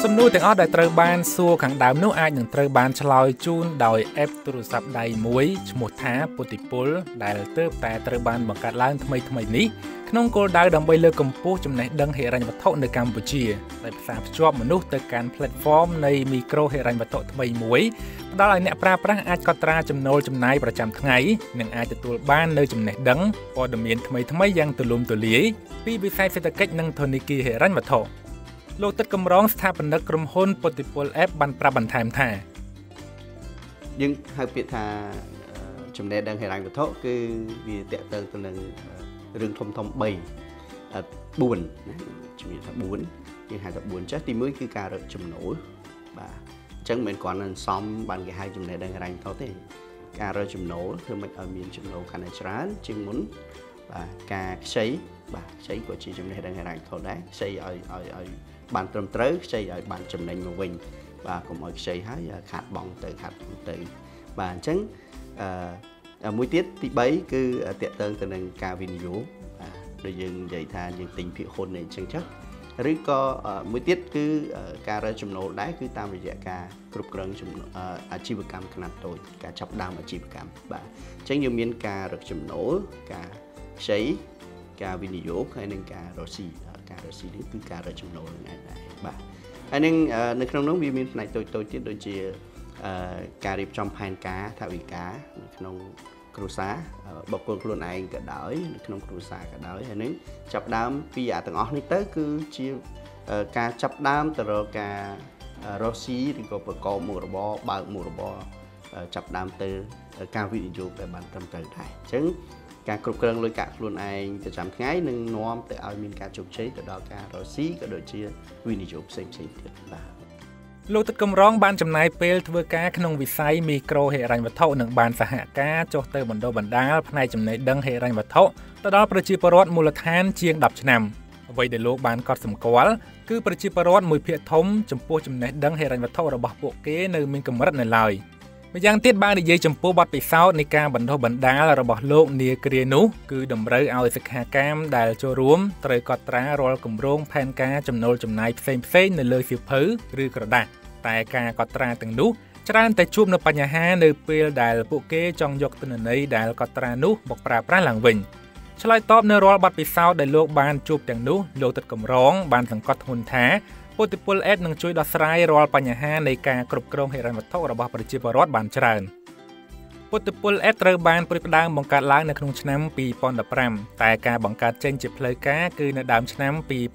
Some nuôi tiếng Ấn đại trời ban xua khẳng đám nước ai những trời ban chloi chun đòi ép turu sập đầy muối một thá potipol đại tớp tại trời ban bằng cát lan thay ní nông cô đào đầm bay lơ cầm pú chấm này đăng hệ ranh vật thọใน Campuchia ដែលផ្សារភ្ជាប់មនុស្សទៅកាន់ platform នៃ micro ហិរញ្ញវត្ថុថ្មីមួយផ្ដល់ឲ្យអ្នកប្រើប្រាស់អាចកត់ត្រាចំណូលចំណាយប្រចាំថ្ងៃនិងអាចទទួលបាននូវចំណេះដឹងព័ត៌មានថ្មីៗយ៉ាងទូលំទូលាយពីវិស័យសេដ្ឋកិច្ចនិងធនាគារហិរញ្ញវត្ថុលោកទឹកកំរងស្ថាបនិកក្រុមហ៊ុនពុតិពល App បានប្រាប់បន្ថែមថាយើងហៅពាក្យថាចំណេះដឹងហិរញ្ញវត្ថុគឺវាតកតើទៅនឹងរឿងធំ3 4ណាជំនាញថា4យើងហៅថា4ចេះទី1គឺការរកចំណូលបាទអញ្ចឹងមិនមែនគ្រាន់តែសំបានគេហៅចំណេះដឹងហិរញ្ញវត្ថុទេការរកចំណូលធ្វើម៉េចឲ្យមានចំណូលកាន់តែច្រើនជាងមុនបាទការខ្ចីបាទខ្ចីក៏ជាចំណេះដឹងហិរញ្ញវត្ថុដែរខ្ចីឲ្យបានត្រឹមត្រូវខ្ចីឲ្យបានចំណេញមកវិញបាទកុំឲ្យខ្ចីហើយខាតបង់ទៅបាទអញ្ចឹងមួយទៀតទី3គឺតកតើទៅនឹងការវិនិយោគដូចយើងនិយាយថាយើងទិញភាគហ៊ុនអីចឹងចុះឬក៏មួយទៀតគឺការរកចំណូលដែរគឺតាមរយៈការគ្រប់គ្រងអាជីវកម្មខ្នាតតូចការចាប់ផ្ដើមអាជីវកម្មបាទអញ្ចឹងយើងមានការរកចំណូលការខ្ចីការវិនិយោគហើយនិងការរកស៊ីនេះគឺការរកចំណូលហ្នឹងដែរបាទហើយនឹងនៅក្នុងនោះវាមានផ្នែកតូចទៀតដូចជាការរៀបចំផែនការថវិកានៅក្នុងគ្រួសារបុគ្គលខ្លួនឯងក៏ដោយនៅក្នុងគ្រួសារក៏ដោយហើយនឹងចាប់ដើមពីទាំងអស់នេះទៅគឺជាការចាប់ដើមទៅរកការរកស៊ីឬក៏ប្រកបមុខរបរបើកមុខរបរចាប់ដើមទៅការវិនិយោគដែលបានត្រឹមត្រូវដែរអញ្ចឹងការគ្រប់គ្រងលុយកាក់ខ្លួនឯងប្រចាំថ្ងៃនឹងនាំទៅឲ្យមានការជោគជ័យទៅដល់ការរកស៊ីក៏ដូចជាវិនិយោគផ្សេងទៀតបាទលោកទឹកកំរងបានចំណាយពេលធ្វើការក្នុងវិស័យមីក្រូហិរញ្ញវត្ថុនិងបានសហការចុះទៅបណ្ដុះបណ្ដាលផ្នែកចំណេះដឹងហិរញ្ញវត្ថុទៅដល់ប្រជាពលរដ្ឋមូលដ្ឋានជាង10ឆ្នាំអ្វីដែលលោកបានកត់សម្គាល់គឺប្រជាពលរដ្ឋមួយភាគធំចំពោះចំណេះដឹងហិរញ្ញវត្ថុរបស់ពួកគេនៅមានកម្រិតនៅឡើយម្យ៉ាងទៀតបាននិយាយចំពោះបទពិសោធន៍នៃការបណ្ដុះបណ្ដាលរបស់លោកនាគ្រានោះគឺតម្រូវឲ្យសិក្ខាកាមដែលចូលរួមត្រូវកត់ត្រារាល់គម្រោងផែនការចំណូលចំណាយផ្សេងនៅលើសៀវភៅឬក្រដាសតែការកត់ត្រាទាំងនោះច្រើនតែជួបនៅបញ្ហានៅពេលដែលពួកគេចង់យកទិន្នន័យដែលកត់ត្រានោះមកប្រើប្រាស់ឡើងវិញឆ្លើយតបនៅរាល់បទពិសោធន៍ដែលលោកបានជួបទាំងនោះលោកទឹកកំរងបានសង្កត់ធ្ងន់ថាពុតិពល App នឹងជួយដោះស្រាយរាល់បញ្ហានៃការគ្រប់គ្រងហិរញ្ញវត្ថុរបស់ប្រជាពលរដ្ឋបានច្រើនពុតិពល App ត្រូវបានព្រួយផ្ដើមបង្កើតឡើងនៅក្នុងឆ្នាំ2015តែការបង្កើតចេញជាផ្លូវការគឺនៅដើមឆ្នាំ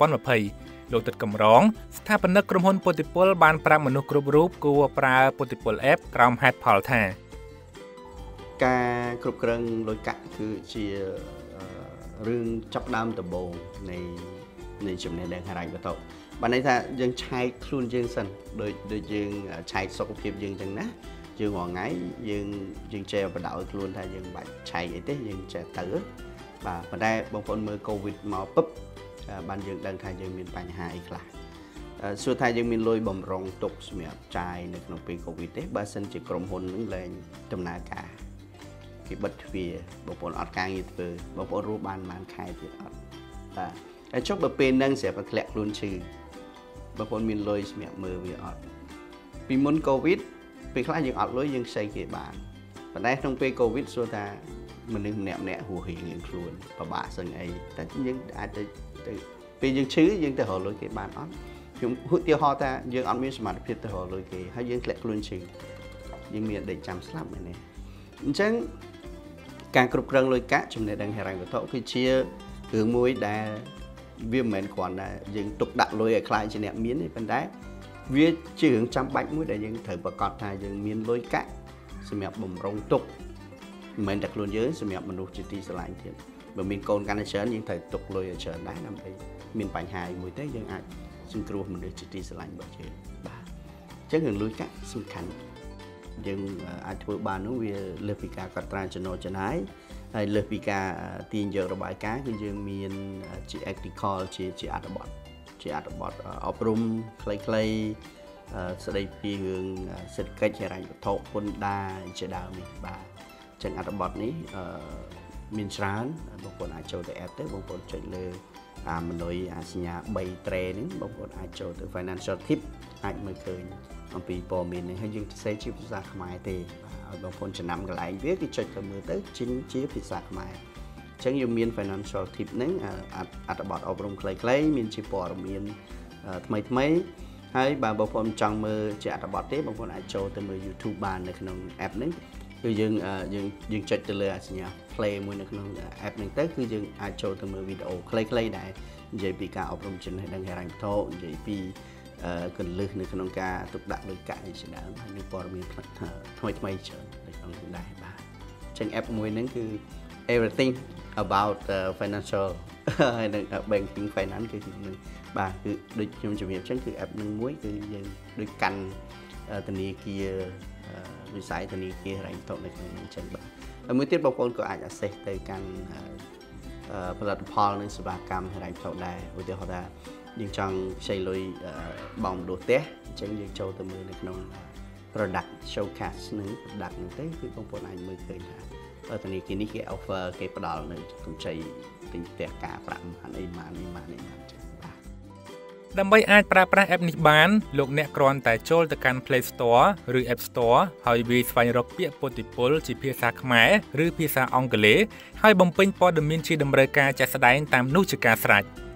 2020លោកទឹកកំរងស្ថាបនិកក្រុមហ៊ុនពុតិពលបានប្រាប់មនុស្សគ្រប់រូបគួរប្រើពុតិពល App ក្រោមហេតុផលថាការគ្រប់គ្រងលុយកាក់គឺជារឿងចាប់ដើមដំបូងនៃចំណេះដឹងហិរញ្ញវត្ថុបានន័យថាយើងឆែកខ្លួនយើងសិនដូចយើងឆែកសុខភាពយើងចឹងណាយើងរាល់ថ្ងៃយើងចេះបដៅខ្លួនថាយើងមិនបាច់ឆែកអីទេយើងចេះទៅបាទប៉ុន្តែបងប្អូនមើលកូវីដមកពឹបបានយើងដឹងថាយើងមានបញ្ហាអីខ្លះសួរថាយើងមានលុយបំរុងទុកសម្រាប់ចាយនៅក្នុងពេលកូវីដទេបើសិនជាក្រុមហ៊ុននឹងលែងដំណើរការគេបិទទ្វារបងប្អូនអត់ការងារធ្វើបងប្អូនរស់បានខែទៀតអត់បាទហើយចុះបើពេលហ្នឹងស្រាប់តែធ្លាក់ខ្លួនឈឺបងប្អូនមានលុយសម្រាប់មើលវាអត់ពីមុនកូវីដពេលខ្លះយើងអត់លុយយើងខ្ចីគេបានប៉ុន្តែក្នុងពេលកូវីដសួរថាមនុស្សម្នាក់ហួសរៀងយើងខ្លួនពិបាកសឹងអីតែយើងអាចទៅពេលយើងឈឺយើងទៅរកលុយគេបានអត់ខ្ញុំឧទាហរណ៍ថាយើងអត់មានសមត្ថភាពទៅរកលុយគេហើយយើងធ្លាក់ខ្លួនឈឺយើងមានដេកចាំស្លាប់មែនទេអញ្ចឹងការគ្រប់គ្រងលុយកាក់ចំណេះដឹងហិរញ្ញវត្ថុគឺជារឿងមួយដែលវាមិនមែនគ្រាន់តែយើងទុកដាក់លុយឲ្យខ្លាចជាអ្នកមានទេប៉ុន្តែវាជារឿងចាំបាច់មួយដែលយើងត្រូវប្រកាសថាយើងមានលុយកាក់សម្រាប់បំរុងទុកមិនមែនតែខ្លួនយើងសម្រាប់មនុស្សជាទីស្រឡាញ់ទៀតបើមានកូនកាន់តែច្រើនយើងត្រូវទុកលុយឲ្យច្រើនដែរដើម្បីមានបញ្ហាមួយទេយើងអាចសង្គ្រោះមនុស្សជាទីស្រឡាញ់របស់យើងបាទអញ្ចឹងរឿងលុយកាក់សំខាន់យើងអាចធ្វើបាននោះវាលើសពីការកត់ត្រាចំណូលចំណាយហើយលើសពីការទាញយករបាយការណ៍គឺយើងមានជា article ជាអត្ថបទអប់រំខ្លីៗស្ដីពីរឿងសេដ្ឋកិច្ចហិរញ្ញវត្ថុពន្ធដារជាដើមនេះបាទអញ្ចឹងអត្ថបទនេះមានច្រើនបងប្អូនអាចចូលទៅ app ទៅបងប្អូនចុចលើ mình nóiសញ្ញា3 tre នេះបងប្អូនអាចចូលទៅ financial tip អាចមើលឃើញអំពីព័ត៌មាននេះហើយយើងសរសេរជាភាសាខ្មែរទេឲ្យបងប្អូនចំណាំកន្លែងវាគឺចុចទៅមើលទៅជាភាសាខ្មែរអញ្ចឹងយើងមាន financial tip ហ្នឹងអត្ថបទអប់រំខ្លីៗមានជាព័ត៌មានថ្មីហើយបើបងប្អូនចង់មើលជាអត្ថបទទេបងប្អូនអាចចូលទៅមើល YouTube បាននៅក្នុង app ហ្នឹងគឺយើងចុចទៅលើសញ្ញា play មួយនៅក្នុង app ហ្នឹងទៅគឺយើងអាចចូលទៅមើលវីដេអូខ្លីៗដែរនិយាយពីការអប់រំចំណេះដឹងហិរញ្ញវត្ថុនិយាយពីកលឹះនៅក្នុងការទុកដាក់លុយកាក់ជាដើមហើយមានព័ត៌មានថ្មីច្រើននៅក្នុងនោះដែរបាទអញ្ចឹង app មួយហ្នឹងគឺ everything about financial ហើយនឹង banking finance គឺនឹងបាទគឺដូចខ្ញុំជំរាបអញ្ចឹងគឺ app នឹងមួយគឺយើងដូចកាន់ធនាគារវិស័យធនាគារហិរញ្ញវត្ថុនៅក្នុងនោះអញ្ចឹងបាទហើយមួយទៀតបងប្អូនក៏អាច access ទៅកាន់ផលិតផលនិងសេវាកម្មហិរញ្ញវត្ថុដែរឧទាហរណ៍ថាយើងចង់ខ្ចីលុយបង់ម្ដុះផ្ទះអញ្ចឹងយើងចូលទៅមើលនៅក្នុង product showcase នឹង product ហ្នឹងទៅគឺបងប្អូនអាចមើលឃើញថាធនាគារនេះគេ offer គេផ្ដល់នៅកម្ចីទិញផ្ទះការប្រាក់អីម៉ានចឹងបាទដើម្បីអាចប្រើប្រាស់ app នេះបានលោកអ្នកគ្រាន់តែចូលទៅកាន់ Play Store ឬ App Store ហើយវាយស្វែងរកពាក្យពុទ្ធិពលជាភាសាខ្មែរឬភាសាអង់គ្លេសហើយបំពេញព័ត៌មានជាតម្រូវការជាក់ស្ដែងតាមនោះជាការស្រេច